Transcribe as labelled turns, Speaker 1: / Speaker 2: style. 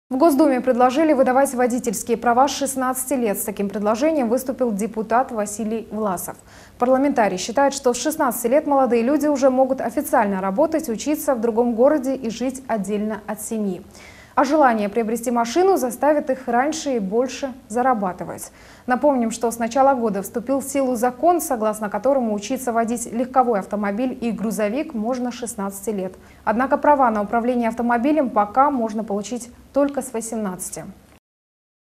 Speaker 1: В Госдуме предложили выдавать водительские права с 16 лет. С таким предложением выступил депутат Василий Власов. Парламентарий считает, что с 16 лет молодые люди уже могут официально работать, учиться в другом городе и жить отдельно от семьи. А желание приобрести машину заставит их раньше и больше зарабатывать. Напомним, что с начала года вступил в силу закон, согласно которому учиться водить легковой автомобиль и грузовик можно с 16 лет. Однако права на управление автомобилем пока можно получить только с 18.